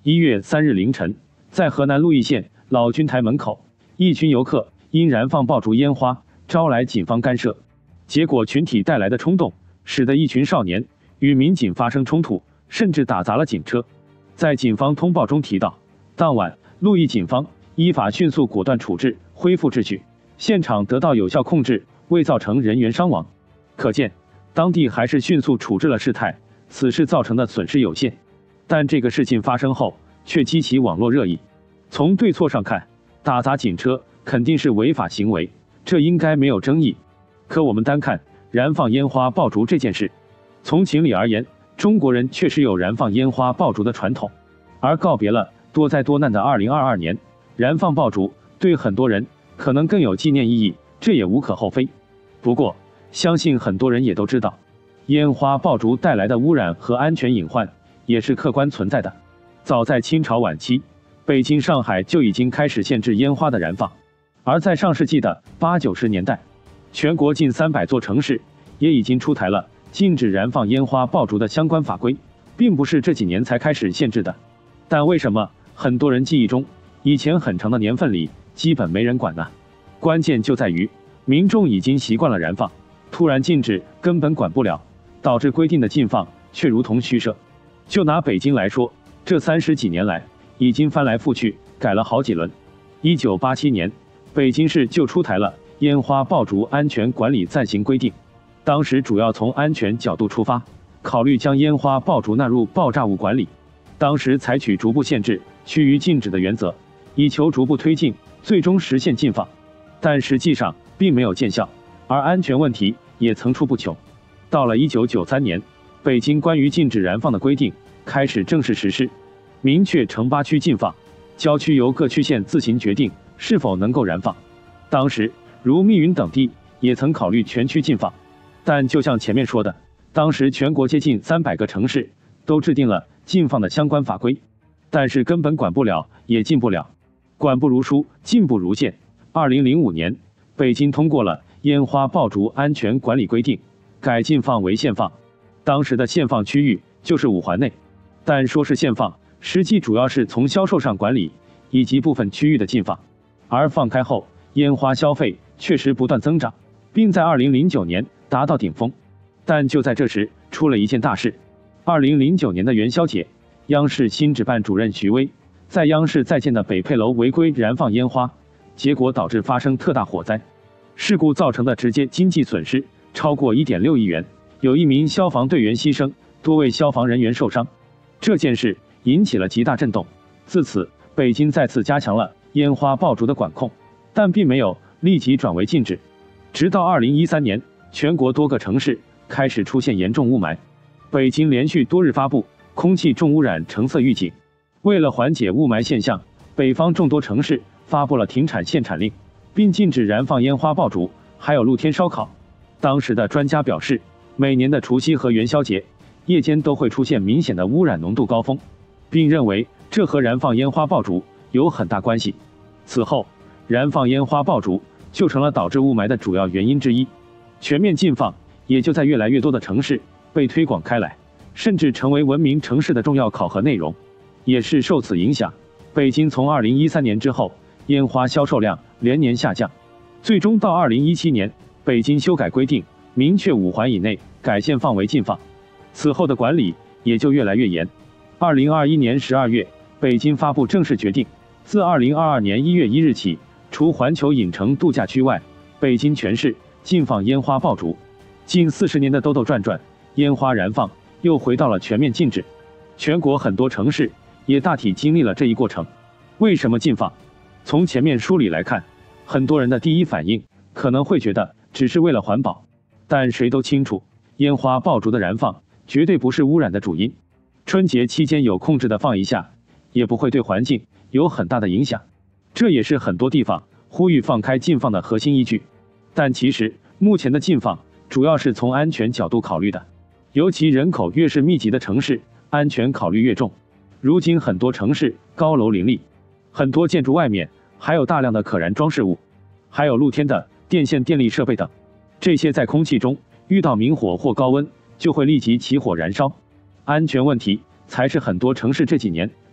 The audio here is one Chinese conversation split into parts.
1月3日凌晨，在河南鹿邑县老君台门口，一群游客因燃放爆竹烟花招来警方干涉，结果群体带来的冲动，使得一群少年与民警发生冲突，甚至打砸了警车。在警方通报中提到，当晚鹿邑警方依法迅速果断处置，恢复秩序，现场得到有效控制，未造成人员伤亡。可见，当地还是迅速处置了事态，此事造成的损失有限。但这个事情发生后，却激起网络热议。从对错上看，打砸警车肯定是违法行为，这应该没有争议。可我们单看燃放烟花爆竹这件事，从情理而言，中国人确实有燃放烟花爆竹的传统，而告别了多灾多难的2022年，燃放爆竹对很多人可能更有纪念意义，这也无可厚非。不过，相信很多人也都知道，烟花爆竹带来的污染和安全隐患也是客观存在的。早在清朝晚期，北京、上海就已经开始限制烟花的燃放，而在上世纪的80、90年代，全国近300座城市也已经出台了禁止燃放烟花爆竹的相关法规，并不是这几年才开始限制的。但为什么很多人记忆中，以前很长的年份里基本没人管呢？关键就在于民众已经习惯了燃放，突然禁止根本管不了，导致规定的禁放却如同虚设。就拿北京来说，这30几年来已经翻来覆去改了好几轮。1987年，北京市就出台了烟花爆竹安全管理暂行规定，当时主要从安全角度出发，考虑将烟花爆竹纳入爆炸物管理。当时采取逐步限制、趋于禁止的原则，以求逐步推进，最终实现禁放。但实际上并没有见效，而安全问题也层出不穷。到了1993年，北京关于禁止燃放的规定开始正式实施，明确城8区禁放，郊区由各区县自行决定是否能够燃放。当时，如密云等地也曾考虑全区禁放，但就像前面说的，当时全国接近300个城市都制定了禁放的相关法规，但是根本管不了，也禁不了，管不如疏，禁不如限。2005年，北京通过了烟花爆竹安全管理规定，改禁放为限放。当时的限放区域就是5环内，但说是限放，实际主要是从销售上管理，以及部分区域的禁放。而放开后，烟花消费确实不断增长，并在2009年达到顶峰。但就在这时，出了一件大事。2009年的元宵节，央视新值办主任徐威在央视在建的北佩楼违规燃放烟花，结果导致发生特大火灾，事故造成的直接经济损失超过1.6亿元。有1名消防队员牺牲，多位消防人员受伤。这件事引起了极大震动。自此，北京再次加强了烟花爆竹的管控，但并没有立即转为禁止。直到2013年，全国多个城市开始出现严重雾霾，北京连续多日发布空气重污染橙色预警。为了缓解雾霾现象，北方众多城市发布了停产限产令，并禁止燃放烟花爆竹，还有露天烧烤。当时的专家表示，每年的除夕和元宵节夜间都会出现明显的污染浓度高峰，并认为这和燃放烟花爆竹有很大关系。此后，燃放烟花爆竹就成了导致雾霾的主要原因之一。全面禁放也就在越来越多的城市被推广开来，甚至成为文明城市的重要考核内容。也是受此影响，北京从2013年之后，烟花销售量连年下降，最终到2017年，北京修改规定，明确5环以内改限放为禁放，此后的管理也就越来越严。2021年12月，北京发布正式决定，自2022年1月1日起，除环球影城度假区外，北京全市禁放烟花爆竹。近40年的兜兜转转，烟花燃放又回到了全面禁止。全国很多城市也大体经历了这一过程。为什么禁放？从前面梳理来看，很多人的第一反应可能会觉得只是为了环保，但谁都清楚，烟花爆竹的燃放绝对不是污染的主因。春节期间有控制的放一下，也不会对环境有很大的影响，这也是很多地方呼吁放开禁放的核心依据。但其实目前的禁放主要是从安全角度考虑的，尤其人口越是密集的城市，安全考虑越重。如今很多城市高楼林立，很多建筑外面还有大量的可燃装饰物，还有露天的电线电力设备等，这些在空气中遇到明火或高温就会立即起火燃烧。安全问题才是很多城市这几年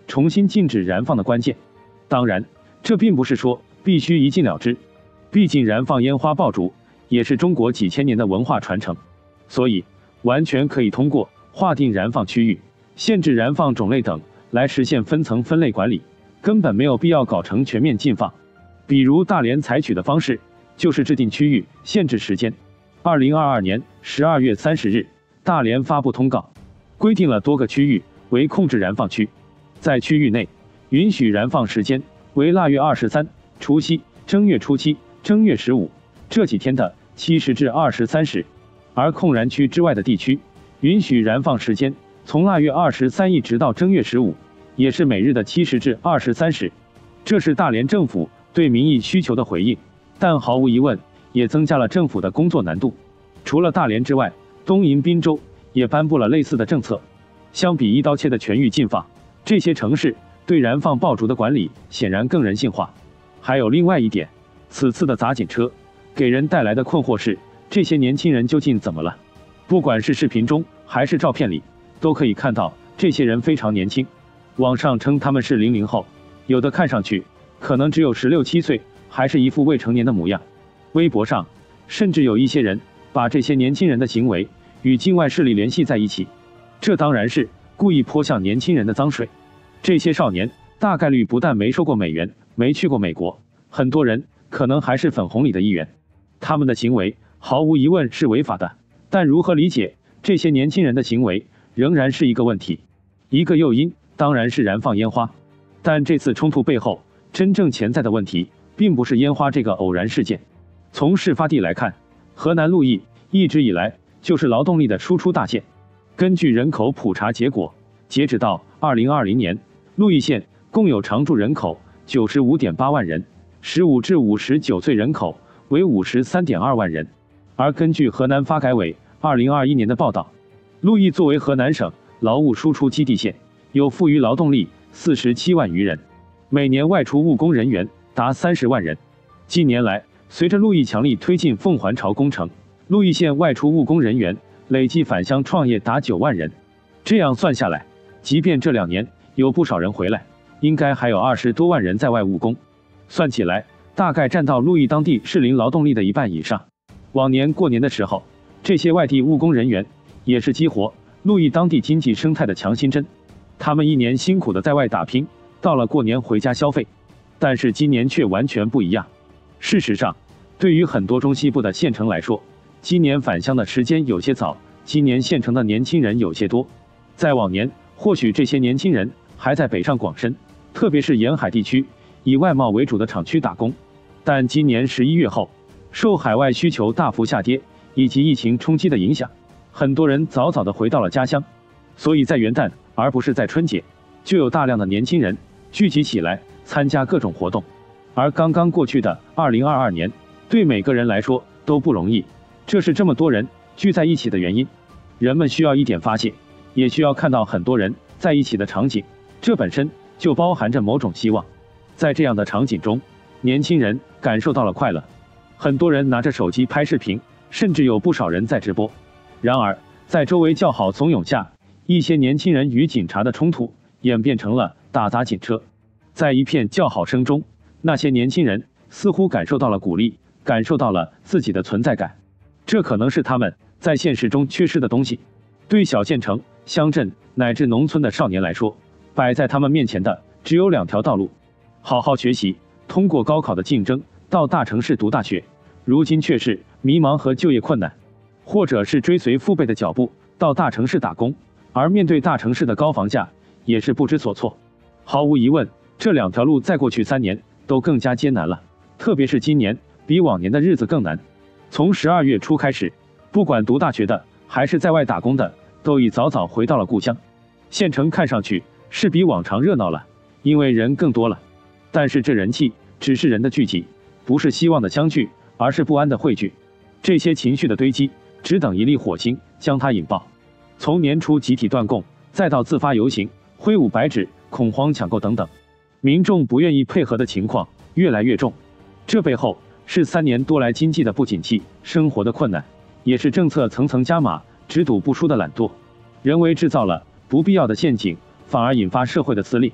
重新禁止燃放的关键。当然，这并不是说必须一禁了之，毕竟燃放烟花爆竹也是中国几千年的文化传承，所以完全可以通过划定燃放区域、限制燃放种类等来实现分层分类管理，根本没有必要搞成全面禁放。比如大连采取的方式就是制定区域、限制时间。2022年12月30日，大连发布通告，规定了多个区域为控制燃放区，在区域内允许燃放时间为腊月23、除夕、正月初7、正月15这几天的7时至23时，而控燃区之外的地区，允许燃放时间从腊月23一直到正月15，也是每日的7时至23时。这是大连政府对民意需求的回应，但毫无疑问也增加了政府的工作难度。除了大连之外，东营滨州也颁布了类似的政策。相比一刀切的全域禁放，这些城市对燃放爆竹的管理显然更人性化。还有另外一点，此次的砸警车给人带来的困惑是，这些年轻人究竟怎么了？不管是视频中还是照片里，都可以看到这些人非常年轻。网上称他们是00后，有的看上去可能只有16、17岁，还是一副未成年的模样。微博上甚至有一些人把这些年轻人的行为与境外势力联系在一起，这当然是故意泼向年轻人的脏水。这些少年大概率不但没收过美元，没去过美国，很多人可能还是粉红里的一员。他们的行为毫无疑问是违法的，但如何理解这些年轻人的行为仍然是一个问题。一个诱因当然是燃放烟花，但这次冲突背后真正潜在的问题并不是烟花这个偶然事件。从事发地来看，河南鹿邑一直以来就是劳动力的输出大县。根据人口普查结果，截止到2020年，鹿邑县共有常住人口95.8万人，15至59岁人口为53.2万人。而根据河南发改委2021年的报道，鹿邑作为河南省劳务输出基地县，有富余劳动力47万余人，每年外出务工人员达30万人。近年来，随着鹿邑强力推进凤还巢工程，鹿邑县外出务工人员累计返乡创业达9万人。这样算下来，即便这2年有不少人回来，应该还有20多万人在外务工，算起来大概占到鹿邑当地适龄劳动力的1半以上。往年过年的时候，这些外地务工人员也是激活鹿邑当地经济生态的强心针。他们一年辛苦的在外打拼，到了过年回家消费。但是今年却完全不一样。事实上，对于很多中西部的县城来说，今年返乡的时间有些早，今年县城的年轻人有些多。在往年，或许这些年轻人还在北上广深，特别是沿海地区以外贸为主的厂区打工。但今年11月后，受海外需求大幅下跌以及疫情冲击的影响，很多人早早的回到了家乡，所以在元旦而不是在春节，就有大量的年轻人聚集起来参加各种活动。而刚刚过去的2022年，对每个人来说都不容易，这是这么多人聚在一起的原因。人们需要一点发泄，也需要看到很多人在一起的场景，这本身就包含着某种希望。在这样的场景中，年轻人感受到了快乐，很多人拿着手机拍视频，甚至有不少人在直播。然而，在周围叫好怂恿下，一些年轻人与警察的冲突演变成了打砸警车。在一片叫好声中，那些年轻人似乎感受到了鼓励，感受到了自己的存在感。这可能是他们在现实中缺失的东西。对小县城、乡镇乃至农村的少年来说，摆在他们面前的只有2条道路：好好学习，通过高考的竞争到大城市读大学，如今却是迷茫和就业困难；或者是追随父辈的脚步到大城市打工，而面对大城市的高房价也是不知所措。毫无疑问，这2条路在过去3年都更加艰难了，特别是今年比往年的日子更难。从12月初开始，不管读大学的还是在外打工的，都已早早回到了故乡。县城看上去是比往常热闹了，因为人更多了。但是这人气只是人的聚集，不是希望的相聚，而是不安的汇聚。这些情绪的堆积，只等一粒火星将它引爆。从年初集体断供，再到自发游行、挥舞白纸、恐慌抢购等等，民众不愿意配合的情况越来越重。这背后是3年多来经济的不景气、生活的困难，也是政策层层加码、只赌不输的懒惰。人为制造了不必要的陷阱，反而引发社会的撕裂。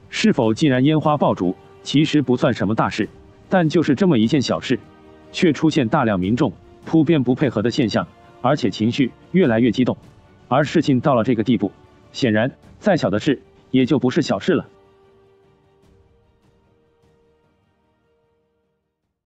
是否竟然烟花爆竹，其实不算什么大事，但就是这么一件小事，却出现大量民众普遍不配合的现象，而且情绪越来越激动。而事情到了这个地步，显然再小的事也就不是小事了。